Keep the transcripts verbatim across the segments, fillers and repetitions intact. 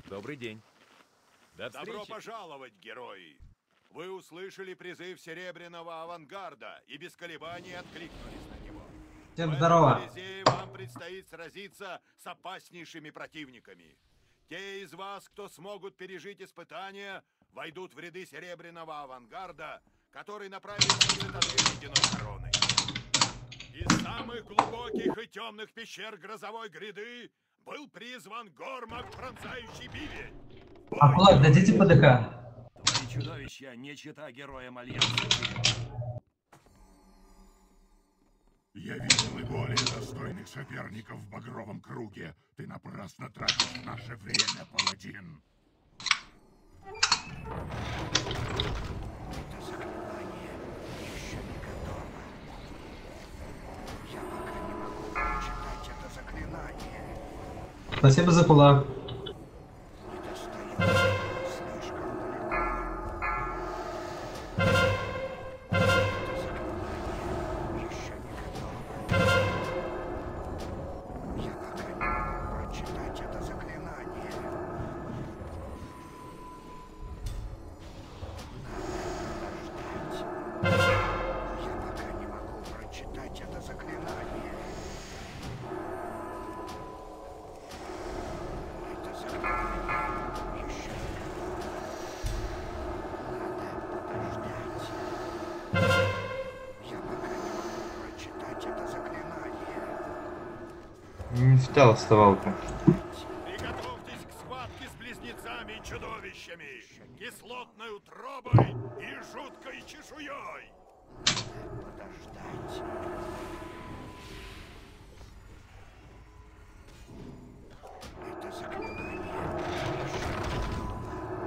Добрый день. До встречи. Добро пожаловать, герои! Вы услышали призыв Серебряного авангарда и без колебаний откликнулись на него. Всем В здорово. этом Колизее вам предстоит сразиться с опаснейшими противниками. Те из вас, кто смогут пережить испытания, войдут в ряды Серебряного авангарда, который направится в цитадель Ледяной Короны. Из самых глубоких и темных пещер грозовой гряды был призван Гормак, пронзающий бивень. А, Влад, дадите ПДК? Твои чудовища не чета героям Альянса. Я видел и более достойных соперников в Багровом круге. Ты напрасно тратишь наше время, паладин. Это заклинание еще не готово. Я пока не могу прочитать это заклинание. Спасибо за кулак. Не достает. Слишком далеко. Это заклинание еще не готово. Я пока не могу прочитать это заклинание. Надо подождать. Я пока не могу прочитать это заклинание. Это заклинание еще не готово. Надо подождать. Я пока не могу прочитать это заклинание. Не читал вставалку. Приготовьтесь к схватке с близнецами и чудовищами, кислотной утробой и жуткой чешуей. Подождать. Это заклинание еще не готово.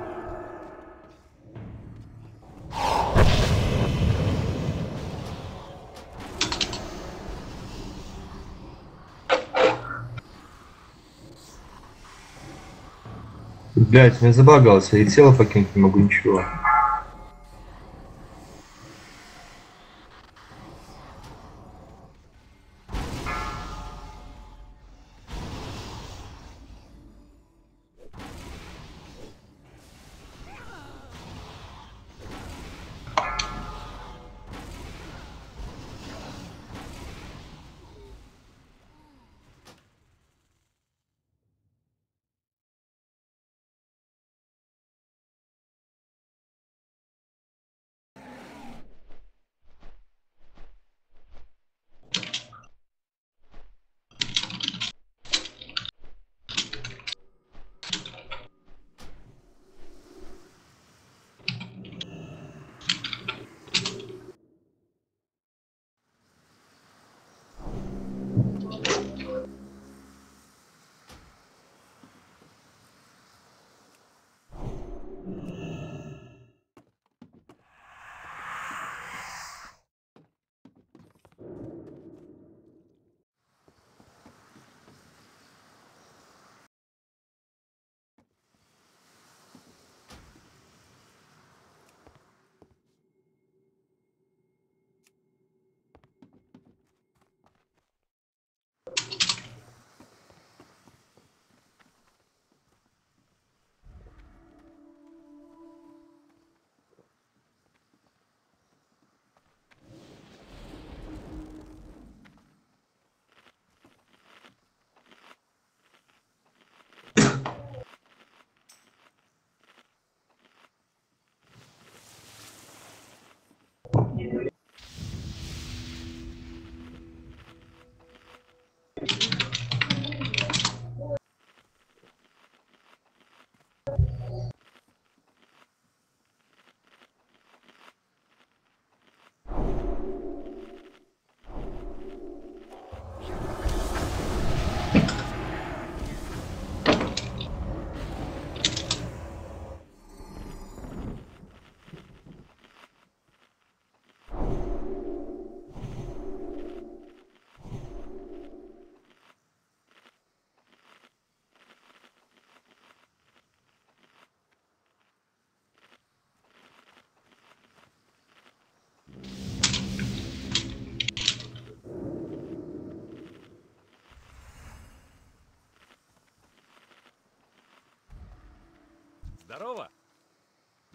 Блять, меня забагался, и тело покинуть не могу, ничего.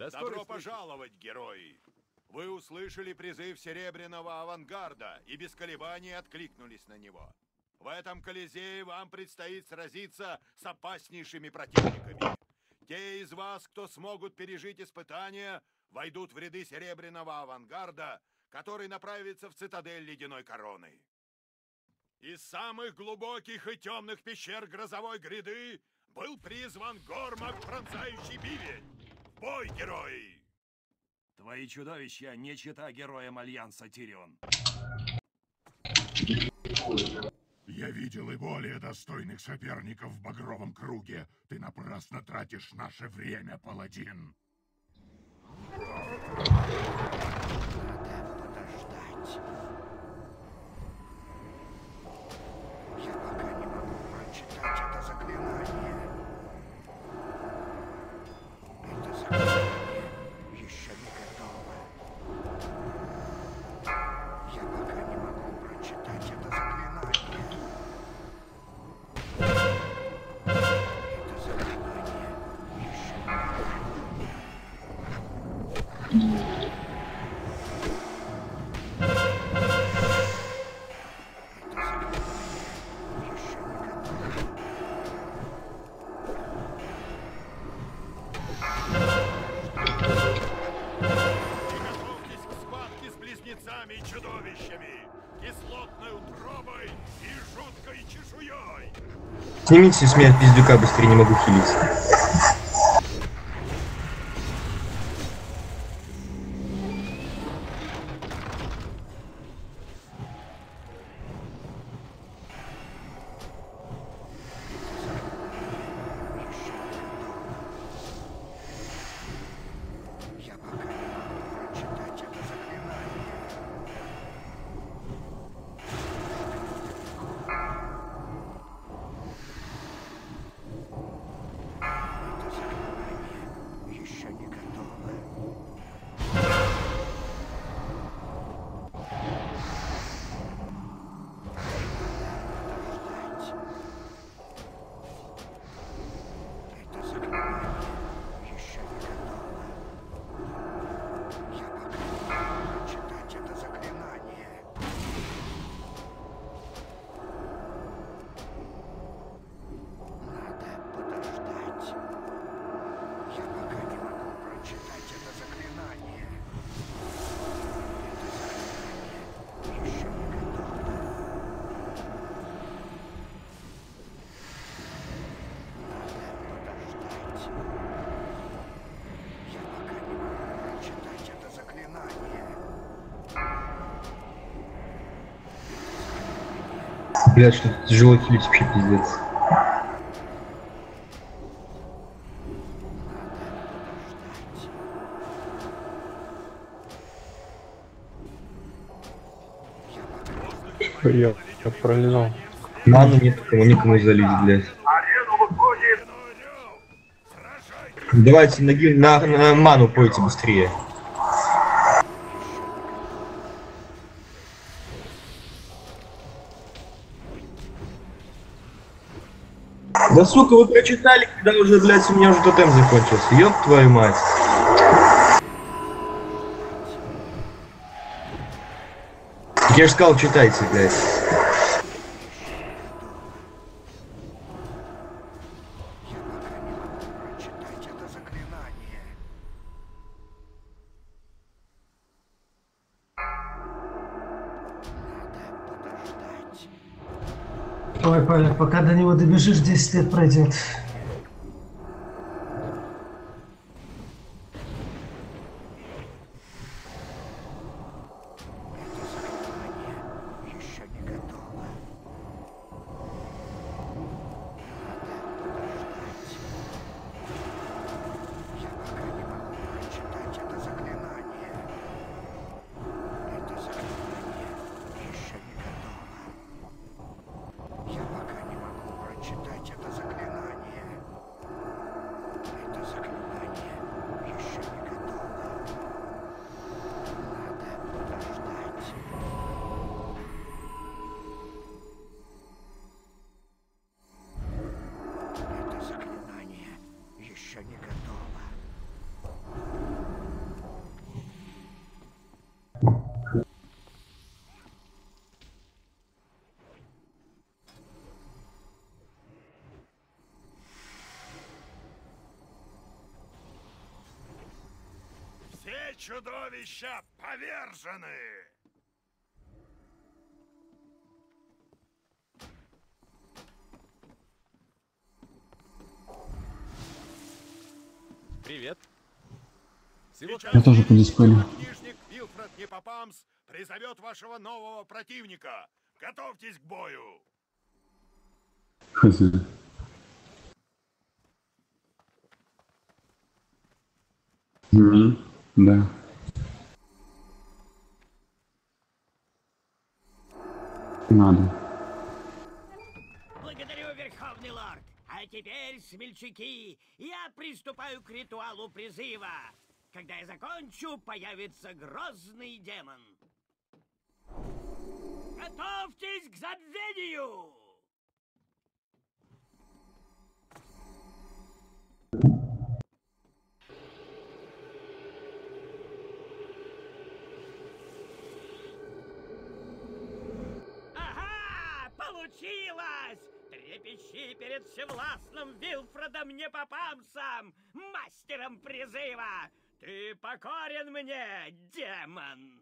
До скорой Добро встречи. пожаловать, герои! Вы услышали призыв Серебряного авангарда и без колебаний откликнулись на него. В этом Колизее вам предстоит сразиться с опаснейшими противниками. Те из вас, кто смогут пережить испытания, войдут в ряды Серебряного авангарда, который направится в цитадель Ледяной Короны. Из самых глубоких и темных пещер Грозовой Гряды был призван Гормак Пронзающий Бивень. В бой, герои! Твои чудовища не чета героям Альянса, Тирион. Я видел и более достойных соперников в Багровом круге. Ты напрасно тратишь наше время, паладин. Подождать. Я пока не могу прочитать это заклинание. Это заклинание еще не готово. Я пока не могу прочитать это заклинание. Это заклинание еще не готово. Приготовьтесь к схватке с близнецами и чудовищами, кислотной утробой и жуткой чешуей. Снимите с меня пиздюка, быстрее не могу хилиться. Я пока не могу прочитать это заклинание. Это заклинание еще не готово. Подождать. Это заклинание еще не готово. Я пока не могу прочитать это заклинание. Надо подождать. Я пока не могу прочитать это заклинание. Это заклинание еще не готово. Надо подождать. Я пока не могу прочитать это заклинание. Блядь, что тяжело хилить вообще пиздец. Я, я пролезал. Ману нет, кому никому залить, блядь. Давайте на, гиль- на, на ману пойте быстрее. Да сука, вы прочитали, когда уже, блядь, у меня уже тотем закончился. Ёб твою мать. Я же сказал, читайте, блядь. Я пока не могу прочитать это заклинание. Надо подождать. Ой, Павел, пока до него добежишь, десять лет пройдет. Это заклинание еще не готово. Надо подождать. Я пока не могу прочитать это заклинание. Это заклинание еще не готово. Я пока не могу прочитать это заклинание. чудовища повержены! Привет. Всего Сейчас Я тоже по великий дисплею. чернокнижник Вилфред Непопамс призовет вашего нового противника. Готовьтесь к бою! Хз. Мгм, да. Надо. Благодарю, Верховный Лорд. А теперь, смельчаки, я приступаю к ритуалу призыва. Когда я закончу, появится грозный демон. Готовьтесь к забвению! Ага! Получилось! Трепещи перед всевластным Вилфредом Непопамсом, мастером призыва! Ты покорен мне, демон!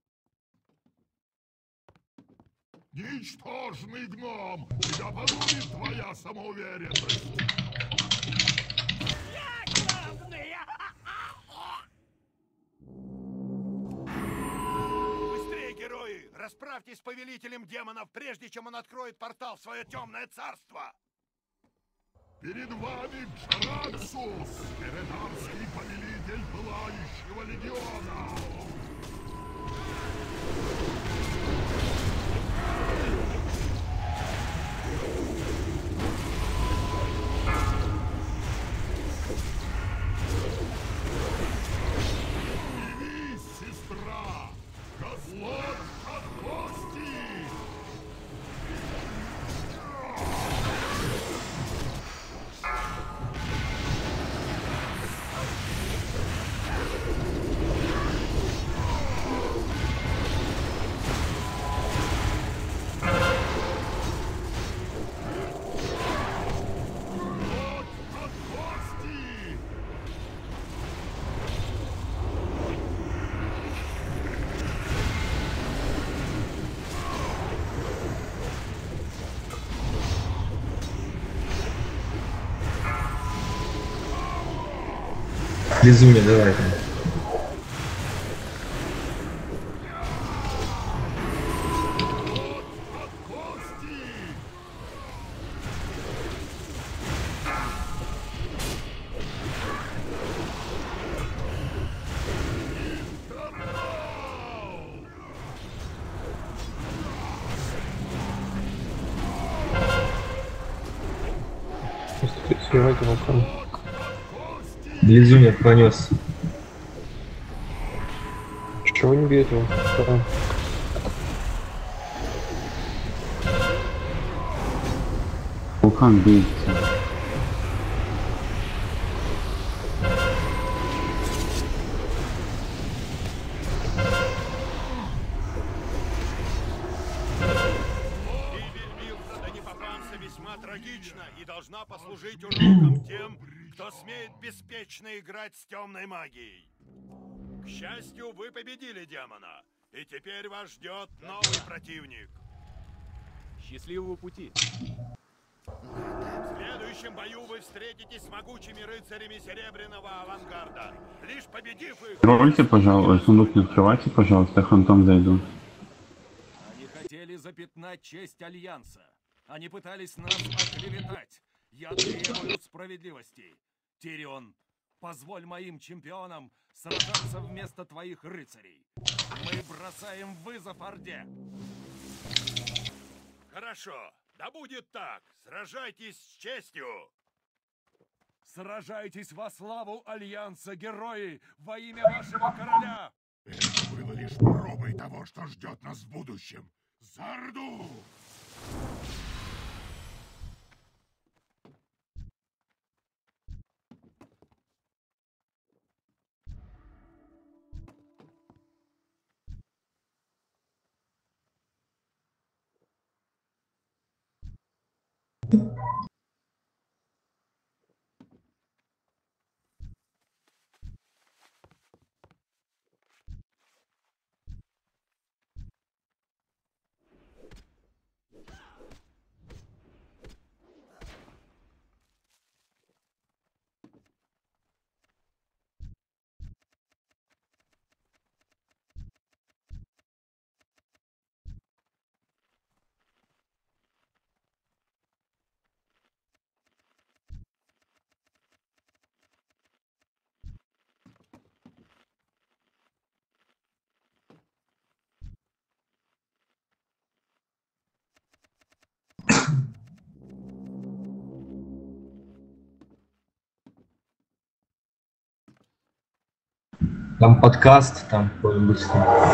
Ничтожный гном! Тебя подумает твоя самоуверенность! Я главный! Быстрее, герои! Расправьтесь с повелителем демонов, прежде чем он откроет портал в свое темное царство! Перед вами Джараксус, эренарский повелитель Пылающего легиона! Явись, сестра! Козлот от кости! Кот от кости! Безумие, давай там. Кот от кости! Инфернал! Сливайте вулкан. Безумие пронес. Чего не бьете его? Вулкан бьется. Гибель Вилфреда Непопамса весьма трагична и должна послужить уроком тем, кто смеет беспечно играть с темной магией. К счастью, вы победили демона, и теперь вас ждет новый противник. Счастливого пути. В следующем бою вы встретитесь с могучими рыцарями Серебряного Авангарда. Лишь победив их... Рольте, пожалуйста, сундук не открывайте, пожалуйста, я фантом зайду. Они хотели запятнать честь Альянса. Они пытались нас оклеветать. Я требую справедливости. Тирион, позволь моим чемпионам сражаться вместо твоих рыцарей. Мы бросаем вызов Орде. Хорошо, да будет так. Сражайтесь с честью. Сражайтесь во славу Альянса, герои, во имя вашего короля! Это было лишь пробой того, что ждет нас в будущем. Зарду! Там подкаст, там какой-нибудь.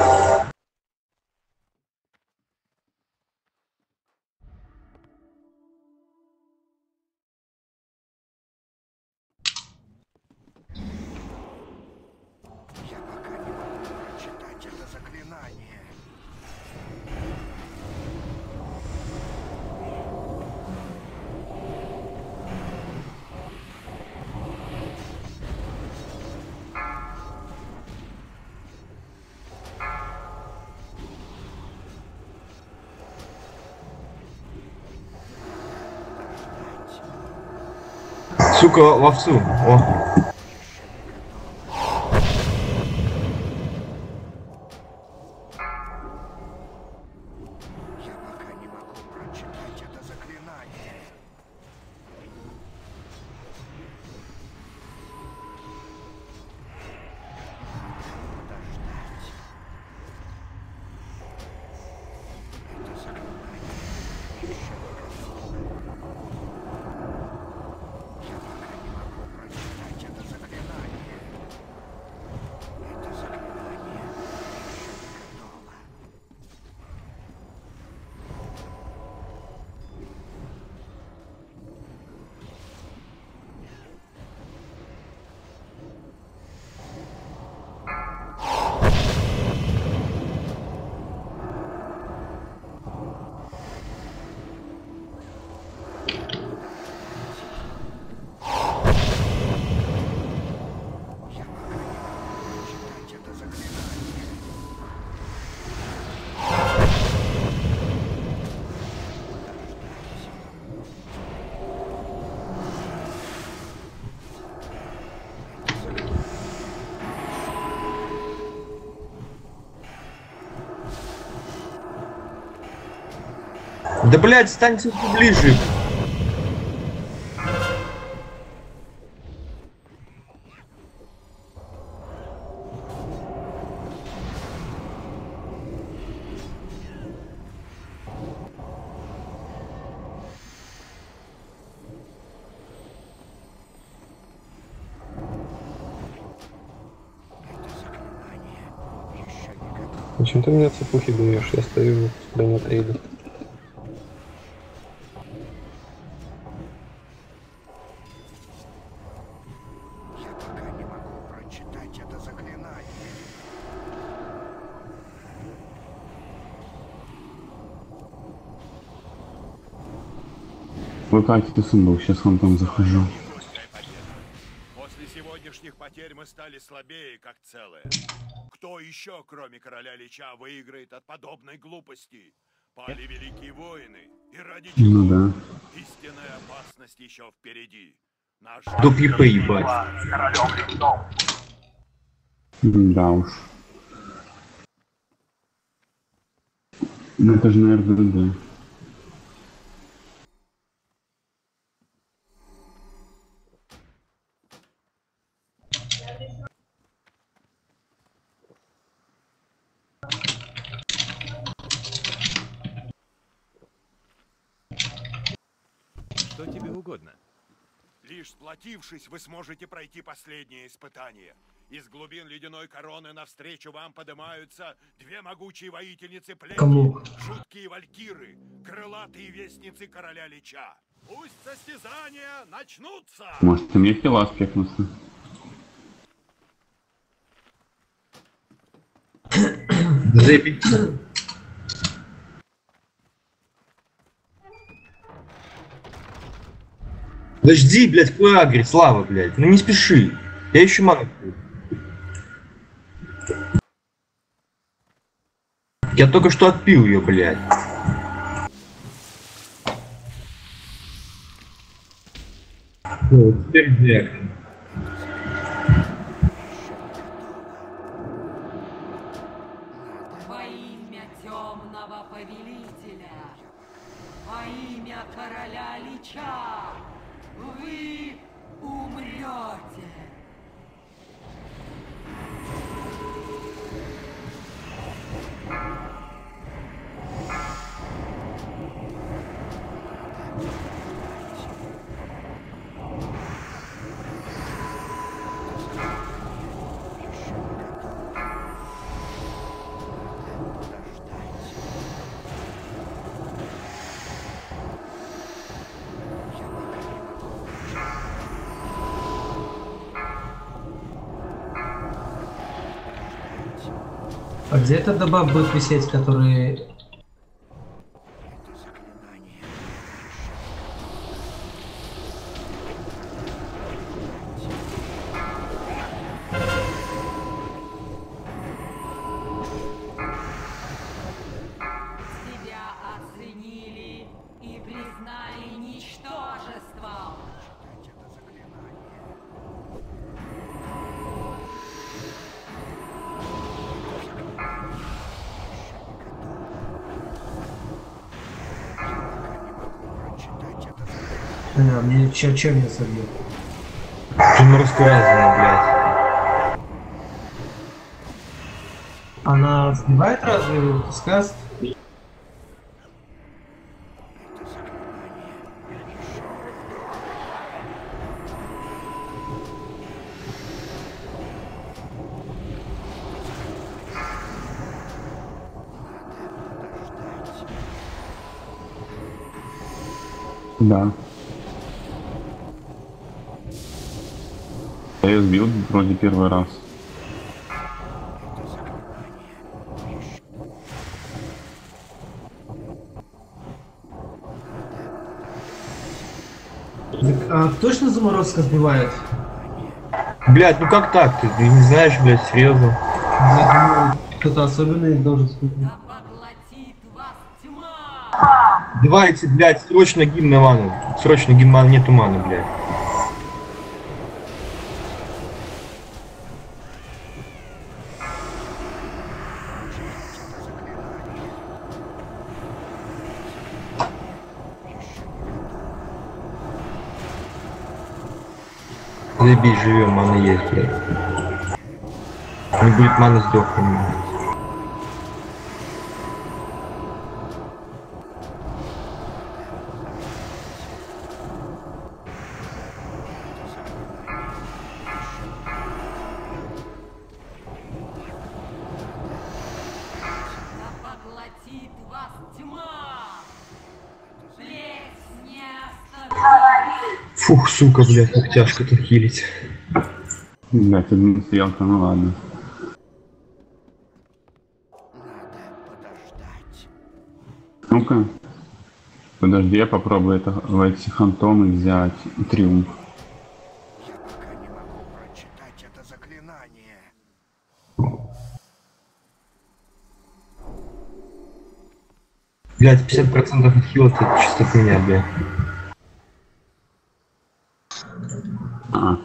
Я пока не могу прочитать это заклинание. Сука, в овцу. О. Я пока не могу прочитать это заклинание. Подождать. Это заклинание еще не готово. Я пока не могу прочитать это заклинание. Это заклинание еще не готово. Я пока не могу прочитать это заклинание. Да блядь, станьте ближе. Это заклинание еще не готово. Зачем ты меня цепухи даешь? Я стою, тебя не отойду. Я пока не могу прочитать это заклинание. Выкатите сундук, сейчас вон там захожу. Русская победа. После сегодняшних потерь мы стали слабее, как целое. Кто еще, кроме короля Лича, выиграет от подобной глупости? Пали великие воины, и ради чего? Ну да. Истинная опасность еще впереди. Наш До пипа ебать. Да уж. Ну это же, наверное, да. Что тебе угодно? Лишь сплотившись, вы сможете пройти последнее испытание. Из глубин ледяной короны навстречу вам поднимаются две могучие воительницы плети, Кому? жуткие валькиры, крылатые вестницы короля Лича. Пусть состязания начнутся! Может, и мне хила спекнуться. Заебись. Подожди, блядь, какой агри, Слава, блядь. Ну не спеши. Я еще ману. Я только что отпил ее, блядь. Ну, теперь блядь. Во имя темного повелителя, во имя короля Лича, вы умрете. Еще не готово. А где этот добав будет висеть, который... Тебя оценили и признали ничтожеством. А, мне чё, чё меня собьет? Ты ну рассказывай, блядь. Она сбивает разве сказ? Да. Я ее сбил вроде первый раз. Так, а точно заморозка сбивает? Блядь, ну как так? Ты, ты не знаешь, блядь, серьезно? Я думаю, кто-то особенный должен спутать. Да поглотит вас тьма! Давайте, блядь, срочно гимн на ману. Срочно гимн маны, нету маны, блядь. Заебись, живем, мана есть, блядь. Не будет маны, сдохнем. Да поглотит вас тьма! Плеть не остановить! Фух, сука, блядь, как тяжко тут хилить. Блять, одна стрелка, ну ладно. Ну-ка. Подожди, я попробую это в эти фантомы взять. Триумф. Я пока не могу прочитать это заклинание. Блядь, пятьдесят процентов от хила это чисто хуйня, блядь. А.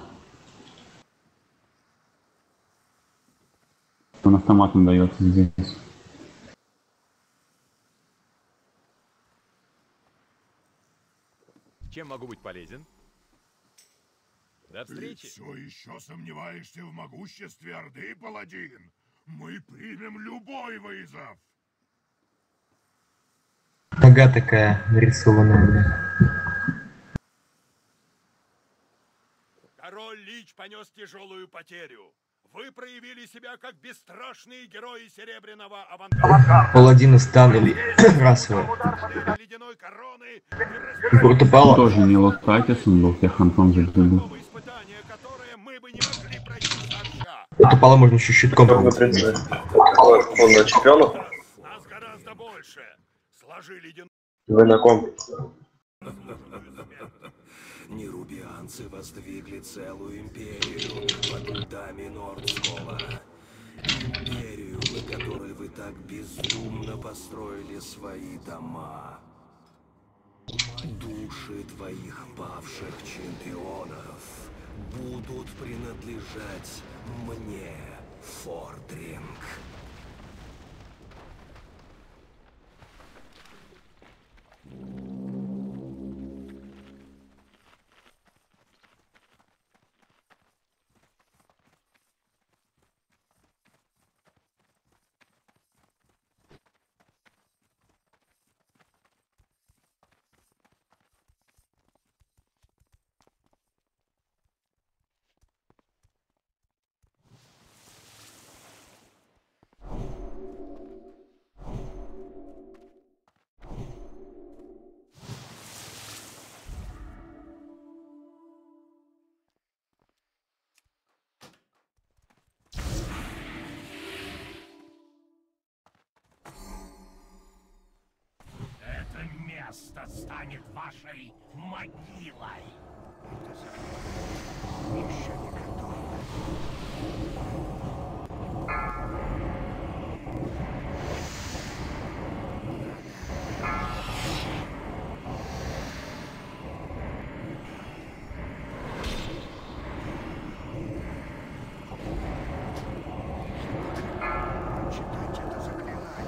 Он автоматом дается здесь. Чем могу быть полезен? До Ты встречи. все еще сомневаешься в могуществе Орды, паладин? Мы примем любой вызов. Нога такая нарисованная, блядь. Король Лич понес тяжелую потерю. Вы проявили себя как бесстрашные герои Серебряного авангарда. Паладин стан или расовый. Ледяной короны Протопала. Тоже не локтайтис, он был тех фантом забил. испытания, которое мы бы не могли пройти сообща. Протопала можно еще щитком. Он на чемпионов? Нас гораздо больше. Сложи ледяную... Вы на ком? Нерубианцы воздвигли целую империю под льдами Нордскола. Империю, на которой вы так бездумно построили свои дома. Души твоих павших чемпионов будут принадлежать мне, Фордринг. место станет вашей могилой. Еще не готово. Читать это заклинание.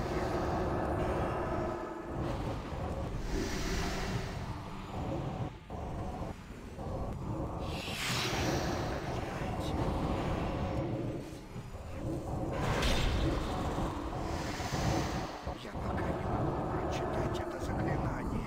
Я пока не могу прочитать это заклинание.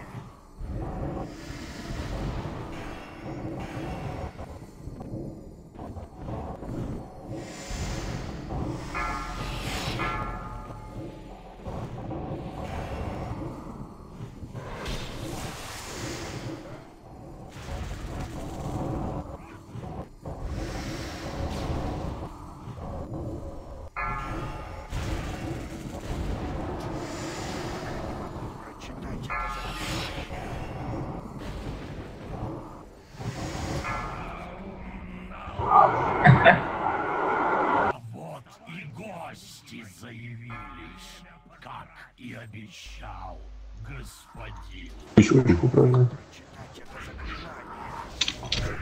Прочитать это заклинание. А вот и гости заявились, как и обещал господин. Чучку правильно. Прочитать это заклинание.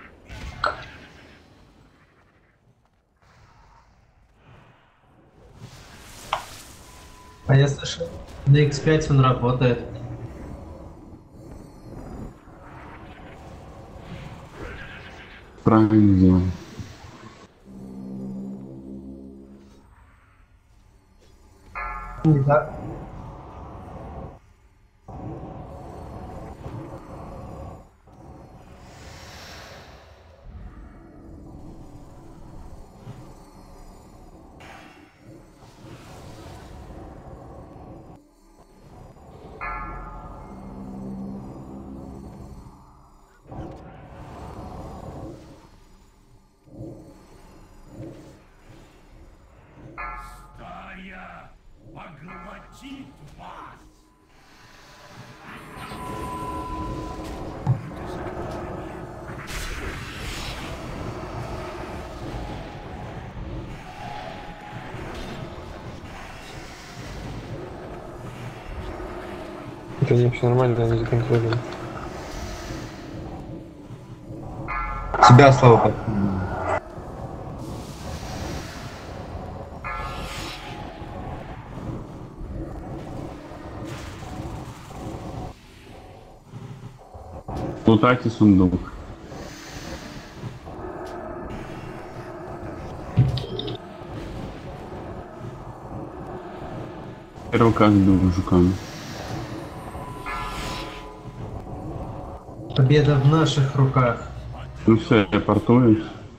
А я слышал, на икс пять он работает. Правильно делал. Не так. Стая поглотит вас. Это не все нормально, они законтролируют. Тебя, Слава, как? Лутайте сундук. Рука сбил жуками. Победа в наших руках. Ну все, я портуюсь.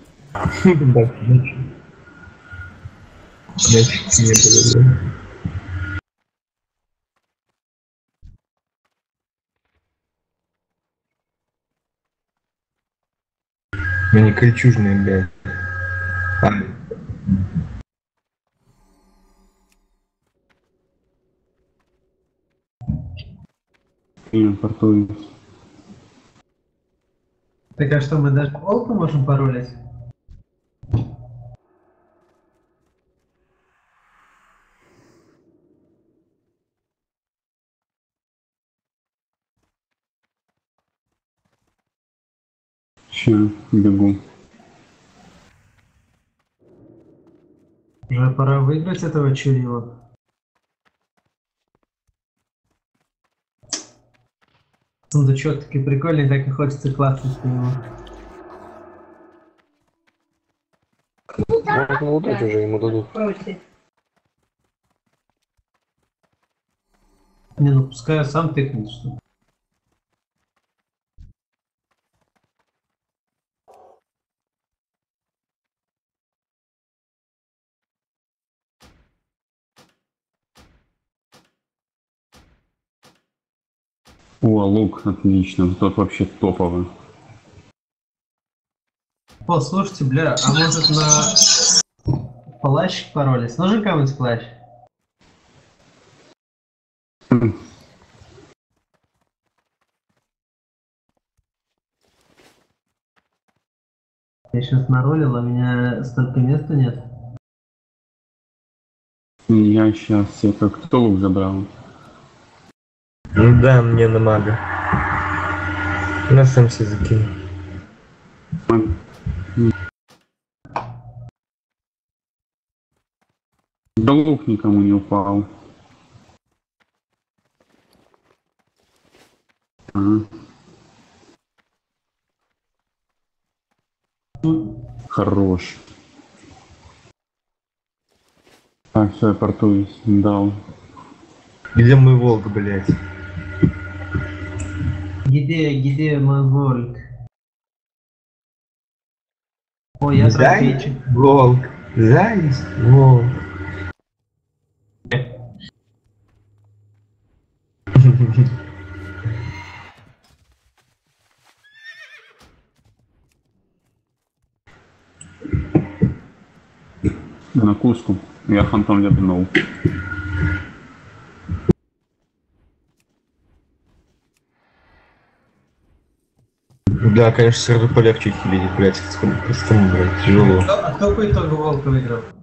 Они кольчужные, блядь. А, Я портуюсь. Так а что, мы даже волка можем паролить? Ща, бегу. Уже пора выиграть этого Чурила. Сундучок таки прикольный, так и хочется классить по нему. Можно удать уже, ему дадут. Не, ну пускай я сам тыкнет, что. О, лук, отлично. Тот вообще топовый. О, слушайте, бля, а может на плащ паролить? Нужен кому-нибудь плащ? Я сейчас наролил, а у меня столько места нет. Я сейчас все как кто лук забрал. Ну да, мне на мага. На сам себе закину. Да лук никому не упал. Ага. Хорош. Так, все, я портуюсь. Дал. Где мой волк, блядь? Где, где мой волк? Ой, я Заяц, трофейчик. волк. Заяц, волк. На куску. Я фантом ляпнул. Да, конечно, сразу полегче хилить, блядь, с кому, блядь, тяжело. А кто по итогу волка выиграл?